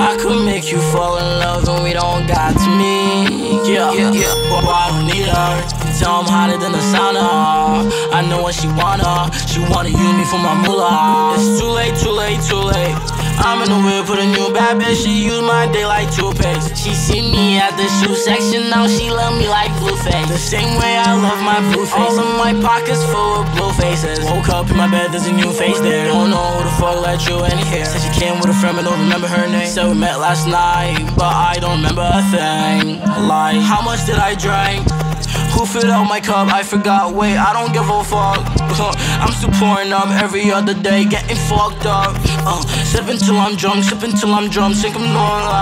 I could make you fall in love and we don't got to meet. Yeah. Well, I don't need her. Tell I'm hotter than the sauna. I know what she wanna. She wanna use me for my mulaa. It's too late. I'm in the whip with a new bad bitch. She use my day like toothpaste. She see me at the shoe section, now she love me like Blueface. The same way I love my blue face. All of my pockets full of blue faces. Woke up in my bed, there's a new face there. Don't know who the fuck let you in here. Said she came with a friend but don't remember her name. Said we met last night, but I don't remember a thing. Like, how much did I drink? Who filled out my cup? I forgot, wait, I don't give a fuck. I'm still pouring up every other day, getting fucked up. Sipping till I'm drunk, think I'm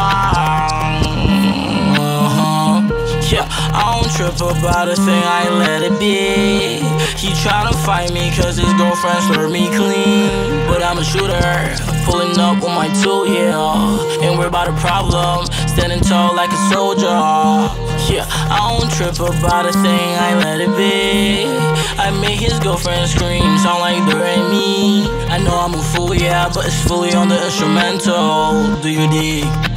yeah, I don't trip about a thing, I let it be. He tryna fight me cause his girlfriend slurred me clean. But I'm a shooter, pulling up with my tool, yeah. And we're about a problem, standing tall like a soldier. Yeah, I don't trip about a thing, I let it be. I make his girlfriend scream, sound like the and me. I know I'm a fool, yeah, but it's fully on the instrumental. Do you dig?